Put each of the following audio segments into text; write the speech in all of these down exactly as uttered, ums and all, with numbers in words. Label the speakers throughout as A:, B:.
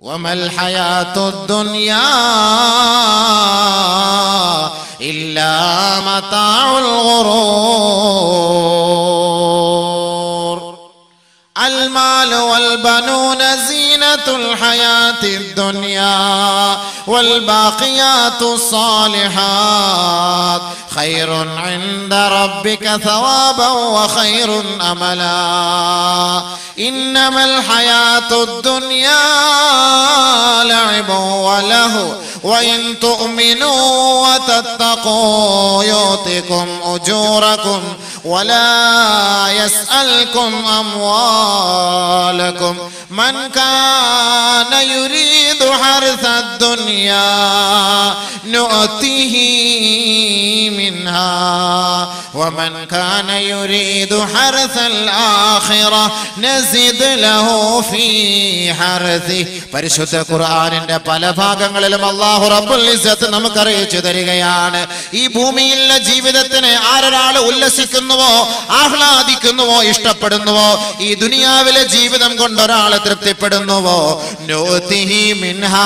A: വമൽ ഹയാത്തുദ് ദുനിയാ ഇല്ലാ മതാഉൽ ഗുറൂർ. المال والبنون زينة الحياة الدنيا والباقيات الصالحات خير عند ربك ثوابا وخير أملا. إنما الحياة الدنيا لعب ولهو وإن تؤمنوا وتتقوا يؤتكم أجوركم ولا يسألكم أموالكم. من كان يريد حرث الدنيا نؤتيه منها ومن كان يريد حرث الآخرة نزد له في حرثه. പരിശുദ്ധ ഖുർആനിന്റെ പല ഭാഗങ്ങളിലും അല്ലാഹു റബ്ബുൽ ഇസ്സത്ത് നമുക്ക് അറിയിച്ചു തരികയാണ്, ഈ ഭൂമിയിലെ ജീവിതത്തിന് ആരൊരാൾ ഉല്ലസിക്കുന്നുവോ ആഹ്ലാദിക്കുന്നുവോ ഇഷ്ടപ്പെടുന്നുവോ, ഈ ദുനിയാവിലെ ജീവിതം കൊണ്ട് ഒരാൾ തൃപ്തിപ്പെടുന്നുവോ, നൂതിഹി മിൻഹാ,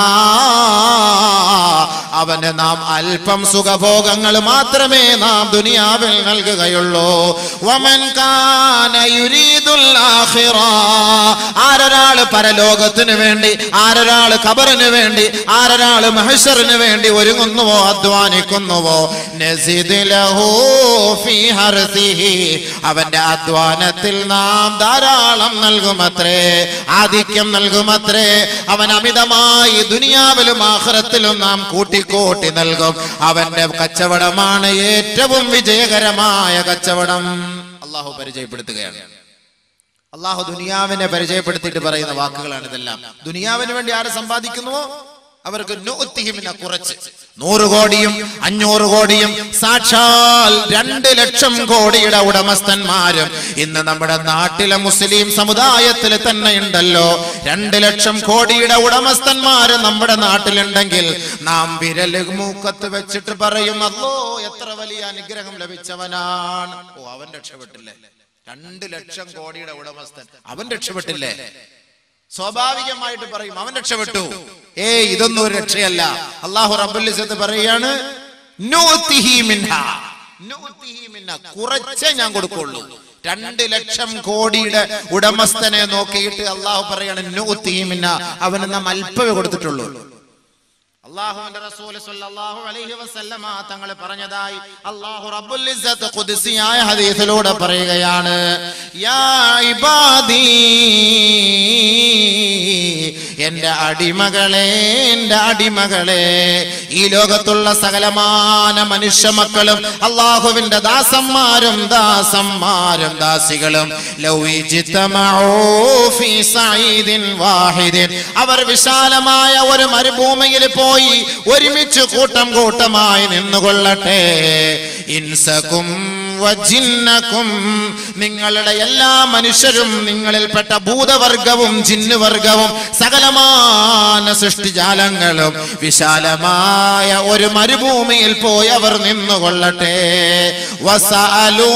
A: അവന് നാം അല്പം സുഖഭോഗങ്ങൾ മാത്രമേ നാം ദുനിയാവിൽ നൽകുകയുള്ളൂ. വമൻ കാന യുരീദുൽ ആഖിറ, ആരൊരാൾ പരലോകത്തിന് വേണ്ടി, ആരൊരാൾ ഖബറിന് വേണ്ടി, ആരൊരാൾ മഹ്ശറിന് വേണ്ടി ഒരുങ്ങുന്നുവോ അധ്വാനിക്കുന്നുവോ, നസിദ് ലഹു ഫീ ഹർസിഹി, അവന്റെ അധ്വാനത്തിൽ നാം ധാരാളം നൽകുമത്രേ, ആധിക്യം നൽകുമത്രേ. അവൻ അമിതമായി ദുനിയാവിലും ആഖിറത്തിലും നാം കൂട്ടിക്കൂട്ടി നൽകും. അവന്റെ കച്ചവടമാണ് ഏറ്റവും വിജയകരമായ കച്ചവടം. അള്ളാഹു പരിചയപ്പെടുത്തുകയാണ്. അള്ളാഹു ദുനിയാവിനെ പരിചയപ്പെടുത്തിയിട്ട് പറയുന്ന വാക്കുകളാണ് ഇതെല്ലാം. ദുനിയാവിന് വേണ്ടി ആര് സമ്പാദിക്കുന്നുവോ അവർക്ക് നൂത്തിഹിമിന കുറച്ച്, നൂറ് കോടിയും അഞ്ഞൂറ് കോടിയും സാക്ഷാൽ രണ്ട് ലക്ഷം കോടിയുടെ ഉടമസ്ഥന്മാരും ഇന്ന് നമ്മുടെ നാട്ടിലെ മുസ്ലിം സമുദായത്തിൽ തന്നെ ഉണ്ടല്ലോ. രണ്ട് ലക്ഷം കോടിയുടെ ഉടമസ്ഥന്മാര് നമ്മുടെ നാട്ടിലുണ്ടെങ്കിൽ നാം വിരല് മൂക്കത്ത് വെച്ചിട്ട് പറയും, അല്ലോ എത്ര വലിയ അനുഗ്രഹം ലഭിച്ചവനാണ്. ഓ, അവൻ രക്ഷപ്പെട്ടില്ലേ? രണ്ട് ലക്ഷം കോടിയുടെ ഉടമസ്ഥൻ, അവൻ രക്ഷപ്പെട്ടില്ലേ? സ്വാഭാവികമായിട്ട് പറയും അവൻ രക്ഷപ്പെട്ടു. ഏയ്, ഇതൊന്നും ഒരു രക്ഷയല്ല. അല്ലാഹു റബ്ബുൽ ഇസ്സത്ത് പറയാണ്, നൂതിഹി മിൻഹാ, നൂതിഹി മിൻഹാ, കുറച്ചേ ഞാൻ കൊടുക്കുള്ളൂ. രണ്ട് ലക്ഷം കോടിയുടെ ഉടമസ്ഥനെ നോക്കിയിട്ട് അല്ലാഹു പറയാണ് നൂതിഹി മിൻഹാ, അവന് നാം അല്പമേ കൊടുത്തിട്ടുള്ളൂ. അല്ലാഹുവിന്റെ റസൂൽ സ്വല്ലല്ലാഹു അലൈഹി വസല്ലമ തങ്ങൾ പറഞ്ഞതായി അല്ലാഹു റബ്ബുൽ ഇസ്സത്ത് ഖുദ്സിയായ ഹദീസിലൂടെ പറയുകയാണ്, യാ ഇബാദി, എന്റെ അടിമകളെ, എന്റെ അടിമകളെ, ഈ ലോകത്തുള്ള സകലമാന മനുഷ്യ മക്കളും അല്ലാഹുവിന്റെ ദാസന്മാരും ദാസന്മാരും ദാസികളും ലൗ ഇജ്തമഉ ഫീ സഈദിൻ വാഹിദിൻ, അവർ വിശാലമായ ഒരു മരുഭൂമിയിൽ പോയി ഒരുമിച്ച് കൂട്ടം കൂട്ടമായി നിന്നുകൊള്ളട്ടെ, ഇൻസകും വജിന്നകും, നിങ്ങളുടെ എല്ലാ മനുഷ്യരും നിങ്ങളിൽപ്പെട്ട ഭൂതവർഗവും ജിന്നുവർഗവും സകലമാന സൃഷ്ടിജാലങ്ങളും വിശാലമായ ഒരു മരുഭൂമിയിൽ പോയി അവർ നിന്നുകൊള്ളട്ടെ. വസഅലു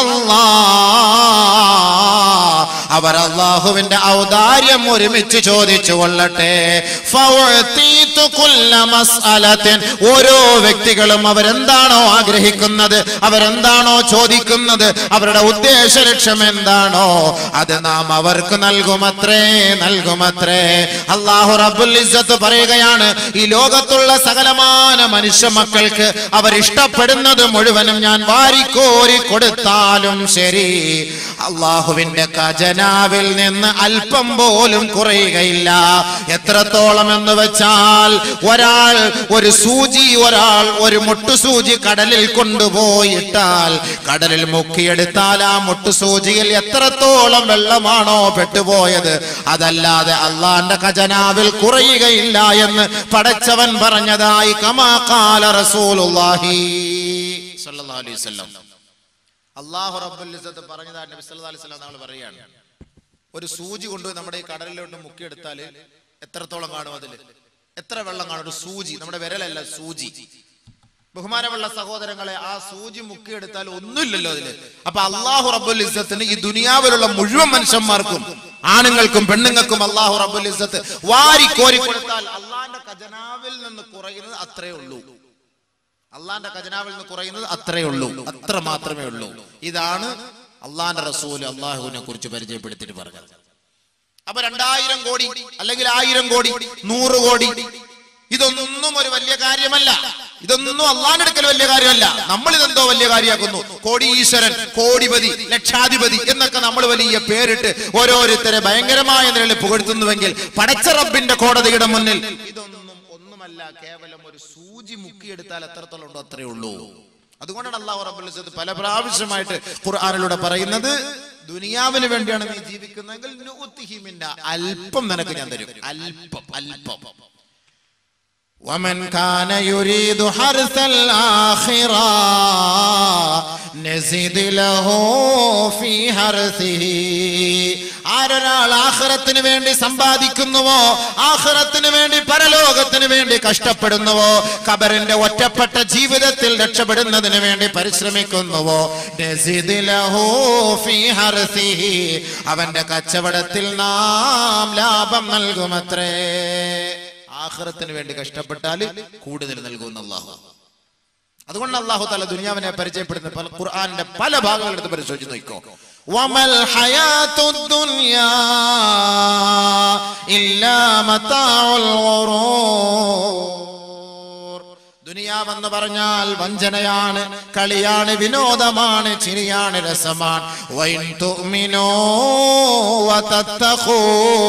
A: അല്ലാഹ്, അവർ അല്ലാഹുവിന്റെ ഔദാര്യം ഒരുമിച്ച് ചോദിച്ചു കൊള്ളട്ടെ. ഫഉതീതു കുല്ല മസ്അലത്തിൻ, ഓരോ വ്യക്തികളും അവരെന്താണോ ആഗ്രഹിക്കുന്നത്, അവരെന്താണോ ചോദിക്കുന്നത്, അവരുടെ ഉദ്ദേശ ലക്ഷ്യം എന്താണോ അത് നാം അവർക്ക് നൽകുമത്രേ, നൽകുമത്രേ. അല്ലാഹു റബ്ബുൽ ഇസ്സത്ത് പറയുകയാണ്, ഈ ലോകത്തുള്ള സകലമാന മനുഷ്യ മക്കൾക്ക് അവർ ഇഷ്ടപ്പെടുന്നത് മുഴുവനും ഞാൻ വാരിക്കോരി കൊടുത്താലും ശരി, അല്ലാഹുവിന്റെ ഖജനാവിൽ നിന്ന് അല്പം പോലും കുറയുകയില്ല. എത്രത്തോളം എന്ന് വെച്ചാൽ, ഒരാൾ ഒരു സൂചി, ഒരാൾ ഒരു മുട്ടുസൂചി കടലിൽ കൊണ്ടുപോയിട്ടാൽ, കടലിൽ മുക്കിയെടുത്താൽ ആ മുട്ടുസൂചിയിൽ എത്രത്തോളം വെള്ളമാണോ പെട്ടുപോയത്, അതല്ലാതെ അള്ളാന്റെ ഖജനാവിൽ കുറയുകയില്ല എന്ന് പടച്ചവൻ പറഞ്ഞതായി കമാ ഖാല റസൂലുള്ളാഹി സ്വല്ലല്ലാഹു അലൈഹി വസല്ലം. അല്ലാഹു റബ്ബുൽ ഇസ്സത്ത് പറഞ്ഞതായി നബി സല്ലല്ലാഹു അലൈഹി വസല്ലം തങ്ങൾ പറയാണ്, ഒരു സൂചി കൊണ്ടുപോയി നമ്മുടെ ഈ കടലിലോട്ട് മുക്കിയെടുത്താൽ എത്രത്തോളം കാണും, അതിൽ എത്ര വെള്ളം കാണും? ഒരു സൂചി, നമ്മുടെ വിരലല്ല, സൂചി. ബഹുമാനമുള്ള സഹോദരങ്ങളെ, ആ സൂചി മുക്കിയെടുത്താൽ ഒന്നുമില്ലല്ലോ അതില്. അപ്പൊ അല്ലാഹു റബ്ബുൽ ഇസ്സത്തിന് ഈ ദുനിയാവിലുള്ള മുഴുവൻ മനുഷ്യന്മാർക്കും ആണുങ്ങൾക്കും പെണ്ണുങ്ങൾക്കും അല്ലാഹു റബ്ബുൽ ഇസ്സത്ത് വാരി കോരി കൊടുത്താൽ അള്ളാന്റെ ഖജനാവിൽ നിന്ന് കുറയുന്നത് അത്രേ ഉള്ളൂ. അള്ളാന്റെ ഖജനാവിൽ നിന്ന് കുറയുന്നത് അത്രേ ഉള്ളൂ, അത്ര മാത്രമേ ഉള്ളൂ. ഇതാണ് അള്ളാന്റെ റസൂൽ അള്ളാഹുവിനെ കുറിച്ച് പരിചയപ്പെടുത്തിയിട്ട് പറഞ്ഞത്. അപ്പൊ രണ്ടായിരം കോടി അല്ലെങ്കിൽ ആയിരം കോടി നൂറ് കോടി ഇതൊന്നും ഒരു വലിയ കാര്യമല്ല. ഇതൊന്നും അള്ളാന്റെ അടുക്കൽ വലിയ കാര്യമല്ല. നമ്മൾ ഇതെന്തോ വലിയ കാര്യമാക്കുന്നു. കോടീശ്വരൻ, കോടിപതി, ലക്ഷാധിപതി എന്നൊക്കെ നമ്മൾ വലിയ പേരിട്ട് ഓരോരുത്തരെ ഭയങ്കരമായ നിലയിൽ പുകഴ്ത്തുന്നുവെങ്കിൽ പടച്ച റബ്ബിന്റെ കോടതിയുടെ മുന്നിൽ ഇതൊന്നും ഒന്നുമല്ല. കേവലം ഒരു സൂചി മുക്കിയെടുത്താൽ എത്രത്തോളം ഉണ്ടോ അത്രേ ഉള്ളൂ. അതുകൊണ്ടാണ് അല്ലാഹു റബ്ബുൽ ഇസ്സത്ത് പല പ്രാവശ്യമായിട്ട് ഖുർആനിലൂടെ പറയുന്നത്, ദുനിയാവിന് വേണ്ടിയാണ് നീ ജീവിക്കുന്നതെങ്കിൽ നുഅ്തിഹി മിന്ന, അല്പം നിനക്ക് ഞാൻ തരും. അല്പം അല്പം. വമൻ കാന യുരീദു ഹർസൽ ആഖിറ നസിദ് ലഹു ഫീ ഹർസിഹി. ആരൊരാൾ ആഖിറത്തിന് വേണ്ടി സമ്പാദിക്കുന്നുവോ, ആഖിറത്തിന് വേണ്ടി പരലോകത്തിന് വേണ്ടി കഷ്ടപ്പെടുന്നുവോ, ഖബറിന്റെ ഒറ്റപ്പെട്ട ജീവിതത്തിൽ രക്ഷപ്പെടുന്നതിന് വേണ്ടി പരിശ്രമിക്കുന്നുവോ, നസിദ് ലഹു ഫീ ഹർസിഹി, അവന്റെ കച്ചവടത്തിൽ നാം ലാഭം നൽകുമത്രേ. ആഖിറത്തിന് വേണ്ടി കഷ്ടപ്പെട്ടാൽ കൂടുതൽ നൽകുന്ന അല്ലാഹു. അതുകൊണ്ട് അല്ലാഹു തആല ദുനിയാവിനെ പരിചയപ്പെടുന്ന ഖുർആനിന്റെ പല ഭാഗങ്ങൾ എടുത്ത് പരിശോധിച്ച് നോക്കോ. വമൽ ഹയാത്തുദ് ദുനിയാ ഇല്ലാ മതാഉൽ ഗുറൂർ. ദുനിയാവെന്ന് പറഞ്ഞാൽ വഞ്ചനയാണ്, കളിയാണ്, വിനോദമാണ്, ചിരിയാണ്, രസമാണ്. വൈൻ തുഅ്മിനൂ വതത്തഖൂ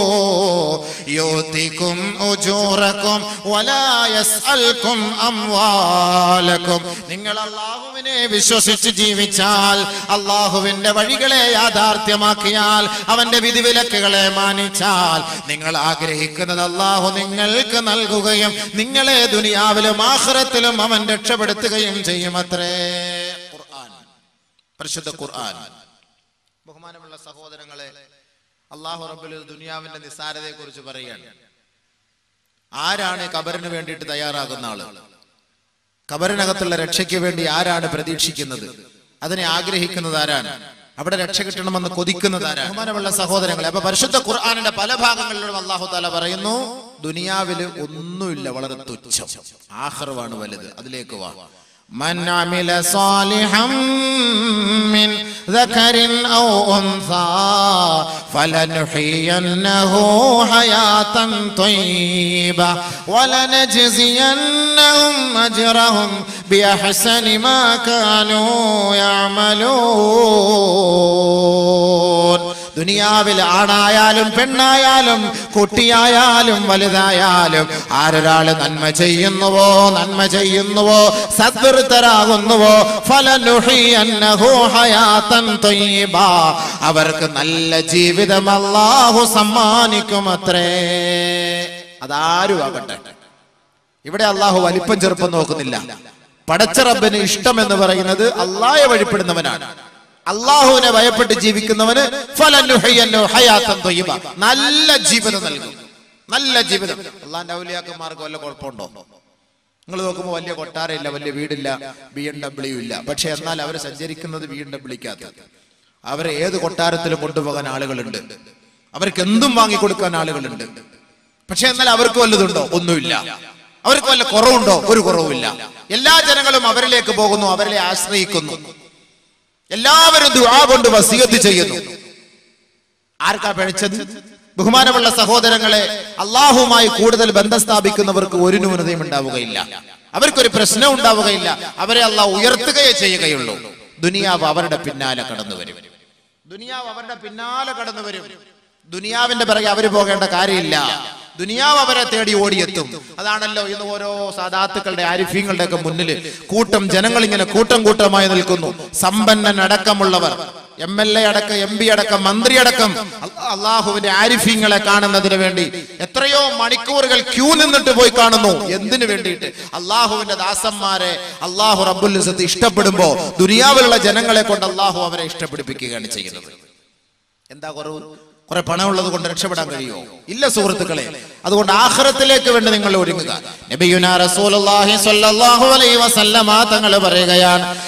A: യുതികും ഉജൂറകും വലാ യസ്അൽകും അംവാലകും. നിങ്ങൾ അല്ലാഹുവിനെ വിശ്വസിച്ച് ജീവിച്ചാൽ, അല്ലാഹുവിന്റെ വഴികളെ യാഥാർത്ഥ്യമാക്കിയാൽ, അവന്റെ വിധിവിലക്കുകളെ മാനിച്ചാൽ, നിങ്ങൾ ആഗ്രഹിക്കുന്നത് അല്ലാഹു നിങ്ങൾക്ക് നൽകുകയും നിങ്ങളെ ദുനിയാവിലും ആഖിറത്തിലും അവൻ രക്ഷപ്പെടുത്തുകയും ചെയ്യുമത്രേ. ഖുർആൻ, പരിശുദ്ധ ഖുർആൻ. ബഹുമാനമുള്ള സഹോദരങ്ങളെ, അല്ലാഹു റബ്ബുൽ ദുനിയാവിന്റെ നിസ്സാരതയെ കുറിച്ച് പറയുകയാണ്. ആരാണ് ഖബറിന് വേണ്ടിയിട്ട് തയ്യാറാകുന്ന ആള്? ഖബറിനകത്തുള്ള രക്ഷയ്ക്ക് വേണ്ടി ആരാണ് പ്രതീക്ഷിക്കുന്നത്? അതിനെ ആഗ്രഹിക്കുന്നത് ആരാണ്? അവിടെ രക്ഷ കിട്ടണമെന്ന് കൊതിക്കുന്നത് ആരാണ്? ബഹുമാനമുള്ള സഹോദരങ്ങളെ, അപ്പൊ പരിശുദ്ധ ഖുർആനിന്റെ പല ഭാഗങ്ങളിലും അല്ലാഹു തആല പറയുന്നു, ദുനിയാവില് ഒന്നുമില്ല, വളരെ തുച്ഛം, ആഖിറവാണ് വലുത്. അതിലേക്ക് വാ. من عمل صالحا من ذكر أو أنثى فلنحيينه حياة طيبة ولنجزينهم أجرهم بأحسن ما كانوا يعملون. ദുനിയാവിൽ ആണായാലും പെണ്ണായാലും കുട്ടിയായാലും വലുതായാലും ആരൊരാള് നന്മ ചെയ്യുന്നുവോ നന്മ ചെയ്യുന്നുവോ സദ്വൃത്തരാകുന്നുവോ ഫലനുഹിയന്നഹു ഹയാതൻ ത്വയ്യിബ, അവർക്ക് നല്ല ജീവിതം അല്ലാഹു സമ്മാനിക്കുമത്രേ. അതാരും ആകട്ടെ. ഇവിടെ അല്ലാഹു വലിപ്പം ചെറുപ്പം നോക്കുന്നില്ല. പടച്ച റബ്ബിന് ഇഷ്ടം എന്ന് പറയുന്നത് അല്ലാഹയെ വഴിപ്പെടുന്നവനാണ്. അല്ലാഹുവിനെ ഭയപ്പെട്ട് ജീവിക്കുന്നവന് നല്ല ജീവിതം നൽകും. നല്ല ജീവിതം. അള്ളാന്റെ ഔലിയാക്കന്മാർക്ക് വല്ല കുഴപ്പമുണ്ടോ? നിങ്ങൾ നോക്കുമ്പോൾ വലിയ കൊട്ടാരമില്ല, വലിയ വീടില്ല, ബി എം ഡബ്ല്യു ഇല്ല. പക്ഷെ എന്നാൽ അവർ സഞ്ചരിക്കുന്നത് ബി എം ഡബ്ല്യുക്കകത്ത്. അവരെ ഏത് കൊട്ടാരത്തിലും കൊണ്ടുപോകാൻ ആളുകളുണ്ട്, അവർക്ക് എന്തും വാങ്ങിക്കൊടുക്കാൻ ആളുകളുണ്ട്. പക്ഷെ എന്നാൽ അവർക്ക് വല്ലതുണ്ടോ? ഒന്നുമില്ല. അവർക്ക് വല്ല കുറവുണ്ടോ? ഒരു കുറവുമില്ല. എല്ലാ ജനങ്ങളും അവരിലേക്ക് പോകുന്നു, അവരെ ആശ്രയിക്കുന്നു. എല്ലാവരും ദുആ കൊണ്ട് വസിയത്ത് ചെയ്യുന്നു. ആർക്കാ പിഴച്ചത്? ബഹുമാനമുള്ള സഹോദരങ്ങളെ, അല്ലാഹുവുമായി കൂടുതൽ ബന്ധം സ്ഥാപിക്കുന്നവർക്ക് ഒരു ന്യൂനതയും ഉണ്ടാവുകയില്ല, അവർക്കൊരു പ്രശ്നം ഉണ്ടാവുകയില്ല. അവരെ അല്ലാഹു ഉയർത്തുകയേ ചെയ്യുകയുള്ളൂ. ദുനിയാവ് അവരുടെ പിന്നാലെ കടന്നു വരും. ദുനിയാവ് അവരുടെ പിന്നാലെ കടന്നു വരും. ദുനിയാവിന്റെ പിറകെ അവര് പോകേണ്ട കാര്യമില്ല. ദുനിയാവ് അവരെ തേടി ഓടിയെത്തും. അതാണല്ലോ ഇന്ന് ഓരോ സാദാത്തുക്കളുടെ ആരിഫീങ്ങളുടെ ഒക്കെ മുന്നിൽ കൂട്ടം ജനങ്ങൾ ഇങ്ങനെ കൂട്ടം കൂട്ടമായി നിൽക്കുന്നു. സമ്പന്നൻ അടക്കമുള്ളവർ, എം എൽ എ അടക്കം, എം പി അടക്കം, മന്ത്രി അടക്കം അള്ളാഹുവിന്റെ ആരിഫീങ്ങളെ കാണുന്നതിന് വേണ്ടി എത്രയോ മണിക്കൂറുകൾ ക്യൂ നിന്നിട്ട് പോയി കാണുന്നു. എന്തിനു വേണ്ടിയിട്ട്? അള്ളാഹുവിന്റെ ദാസന്മാരെ അള്ളാഹു റബ്ബുൽ ഇസ്സത്ത് ഇഷ്ടപ്പെടുമ്പോ ദുനിയാവിലുള്ള ജനങ്ങളെ കൊണ്ട് അള്ളാഹു അവരെ ഇഷ്ടപ്പെടുപ്പിക്കുകയാണ് ചെയ്യുന്നത്. എന്താ കുറവ്? കുറെ പണമുള്ളത് കൊണ്ട് രക്ഷപ്പെടാൻ കഴിയുമോ? ഇല്ല സുഹൃത്തുക്കളെ. അതുകൊണ്ട് ആഖിറത്തിലേക്ക് വേണ്ടി നിങ്ങൾ ഒരുങ്ങുക. നബിയുനാ റസൂലുള്ളാഹി സ്വല്ലല്ലാഹു അലൈഹി വസല്ലമ തങ്ങൾ പറയുകയാണ്,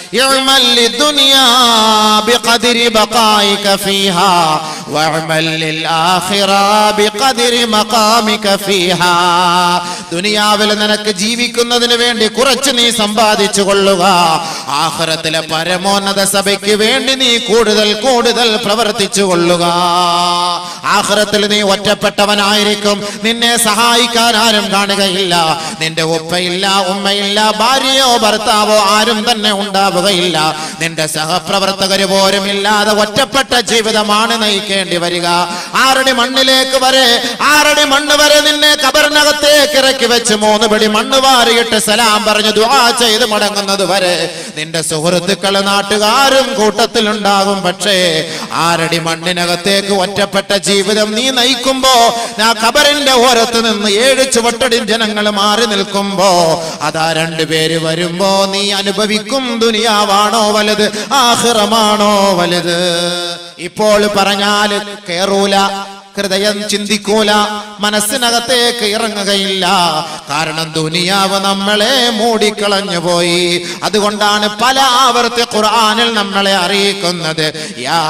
A: ഇഅ്മൽ ലിദുനിയാ ബിഖദ്രി ബഖായിക ഫീഹാ വഅ്മൽ ലിൽ ആഖിറ ബിഖദ്രി മഖാമിക ഫീഹാ. ദുനിയാവിൽ നിനക്ക് ജീവിക്കുന്നതിന് വേണ്ടി കുറച്ച് നീ സമ്പാദിച്ചു കൊള്ളുക, ആഖിറത്തിലെ പരമോന്നത സഭയ്ക്ക് വേണ്ടി നീ കൂടുതൽ കൂടുതൽ പ്രവർത്തിച്ചു കൊള്ളുക. ആഖിറത്തിൽ നീ ഒറ്റപ്പെട്ടവനായിരിക്കും, നിന്നെ സഹായിക്കാൻ ആരും കാണുകയില്ല, നിന്റെ ഉപ്പയില്ല ഉമ്മയില്ല ഭാര്യയോ ഭർത്താവോ ആരും തന്നെ ഉണ്ടാവുകയില്ല, നിന്റെ സഹപ്രവർത്തകര് പോലും ഇല്ലാതെ ഒറ്റപ്പെട്ട ജീവിതമാണ് നയിക്കേണ്ടി വരിക. ആറടി മണ്ണിലേക്ക് വരെ ആറടി മണ്ണ് വരെ നിന്നെ കബറിനകത്തേക്ക് ഇറക്കി വെച്ച് മൂന്ന് പിടി മണ്ണ് വാരിയിട്ട് സലാം പറഞ്ഞ് ദുആ ചെയ്ത് മടങ്ങുന്നത് വരെ നിന്റെ സുഹൃത്തുക്കള് നാട്ടുകാരും കൂട്ടത്തിലുണ്ടാകും. പക്ഷേ ആറടി മണ്ണിനകത്തേക്ക് ഒറ്റപ്പെട്ട ജീവിതം നീ നയിക്കുമ്പോ ആ ഖബറിന്റെ ഓരത്ത് നിന്ന് ഏഴ് ചുവട്ടടി ജനങ്ങൾ മാറി നിൽക്കുമ്പോ അതാ രണ്ടുപേര് വരുമ്പോ നീ അനുഭവിക്കും ദുനിയാവാണോ വലുത് ആഖിറമാണോ വലുത്. ഇപ്പോൾ പറഞ്ഞാൽ കേറൂല, ഹൃദയം ചിന്തിക്കൂല, മനസ്സിനകത്തേക്ക് ഇറങ്ങുകയില്ല. കാരണം ദുനിയാവ് നമ്മളെ മൂടിക്കളഞ്ഞു പോയി. അതുകൊണ്ടാണ് പല ആവർത്തി ഖുർആനിൽ നമ്മളെ അറിയിക്കുന്നത് യാ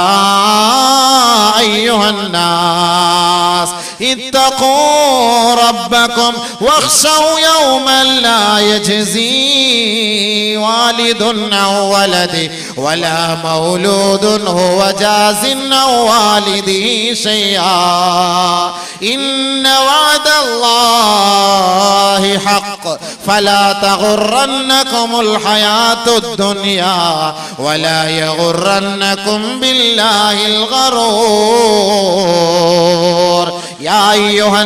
A: അയ്യുഹന്നാസ് ഇത്തഖൂ റബ്ബക്കും വഖ്ശൗ യൗമൻ ലാ യജ്സി വാലിദുൻ ഔ വലദി വലാ മൗലൂദുൻ ഹുവ ജാസിൻ ഔ വാലിദിഹി ഷൈഅ إن وعد الله حق فلا تغرنكم الحياة الدنيا ولا يغرنكم بالله الغرور يا أيها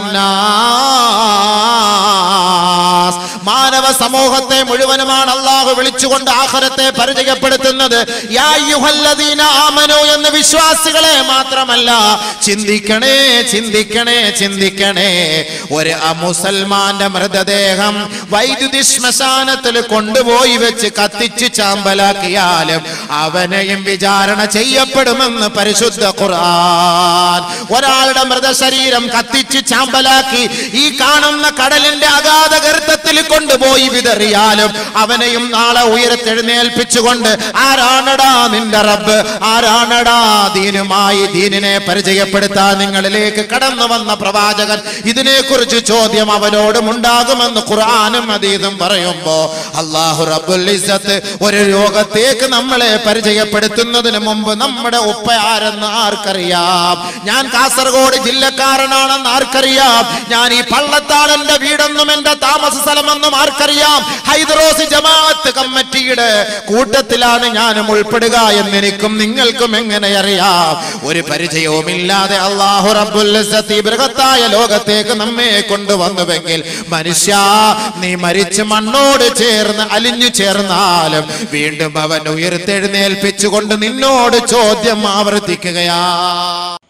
A: الناس. മാനവ സമൂഹത്തെ മുഴുവനുമാണ് അല്ലാഹു വിളിച്ചുകൊണ്ട് ആഖിറത്തെ പരിചയപ്പെടുത്തുന്നത്. യാ അയ്യുഹല്ലദീന ആമനൂ എന്ന് വിശ്വാസികളെ മാത്രമല്ല, ചിന്തിക്കണേ ചിന്തിക്കണേ ചിന്തിക്കണേ. ഒരു അമുസൽമാന്റെ മൃതദേഹം വൈദ്യുതി ശ്മശാനത്തിൽ കൊണ്ടുപോയി വെച്ച് കത്തിച്ച് ചാമ്പലാക്കിയാലും അവനെയും വിചാരണ ചെയ്യപ്പെടുമെന്ന് പരിശുദ്ധ ഖുർആൻ. ഒരാളുടെ മൃതശരീരം കത്തിച്ച് ചാമ്പലാക്കി ഈ കാണുന്ന കടലിന്റെ അഗാധ ഗർത്തത്തിൽ കൊണ്ടുപോയി വിതറിയാലും അവനെയും നാളെ ഉയർത്തെഴുന്നേൽപ്പിച്ചുകൊണ്ട് ആരാണടാ നിന്റെ റബ്ബ്, ആരാണടാ ദീനുമായി ദീനിനെ പരിചയപ്പെടുത്താൻ നിങ്ങളിലേക്ക് കടന്നു വന്ന പ്രവാചകൻ, ഇതിനെക്കുറിച്ച് ചോദ്യം അവനോടും ഉണ്ടാകുമെന്ന് ഖുർആനും ഹദീസും പറയുമ്പോ അല്ലാഹു റബ്ബുൽ ഇസ്സത്ത് ഒരു ലോകത്തേക്ക് നമ്മളെ പരിചയപ്പെടുത്തുന്നതിന് മുമ്പ് നമ്മുടെ ഉപ്പ ആരെന്ന് ആർക്കറിയാം? ഞാൻ കാസർഗോഡ് ജില്ലക്കാരനാണെന്ന് ആർക്കറിയാം? ഞാൻ ഈ പള്ളത്താളന്റെ വീടെന്നും എന്റെ താമസ സ്ഥലമെന്നും ആർക്കറിയാം? ഹൈദറോസ് ജമാഅത്ത് കമ്മിറ്റിയുടെ കൂട്ടത്തിലാണ് ഞാനും ഉൾപ്പെടുക എന്ന് എനിക്കും നിങ്ങൾക്കും എങ്ങനെ അറിയാം? ഒരു പരിചയവുമില്ലാതെ അല്ലാഹു റബ്ബുൽ ഇസ്സത്ത് ബൃഹത്തായ ലോകത്തേക്ക് നമ്മെ കൊണ്ടുവന്നുവെങ്കിൽ മനുഷ്യ നീ മരിച്ച് മണ്ണോട് ചേർന്ന് അലിഞ്ഞു ചേർന്നാലും വീണ്ടും അവൻ ഉയർത്തെഴുന്നേൽപ്പിച്ചുകൊണ്ട് നിന്നോട് ചോദ്യം ആവർത്തിക്കുകയാ.